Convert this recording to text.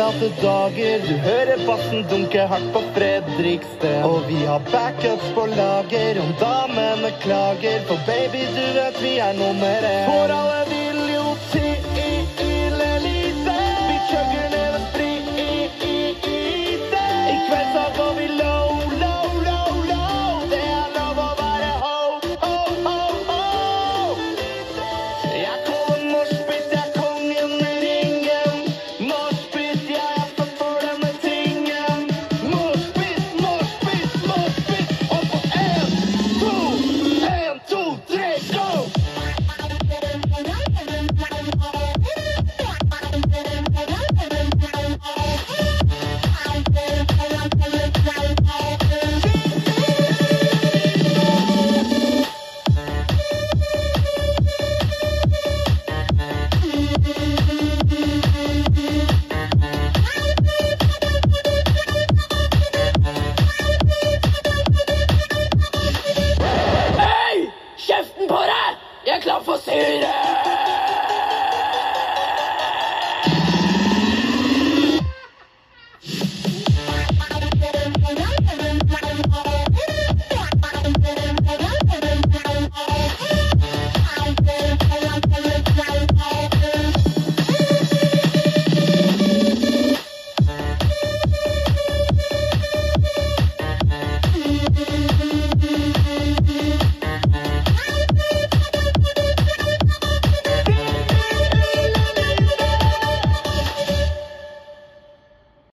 glade dager. Du hører bassen dunke hardt på Fredriksten. Og vi har backups på lager om damene klager. For baby, du vet vi er nummer 1. For alle vil jo til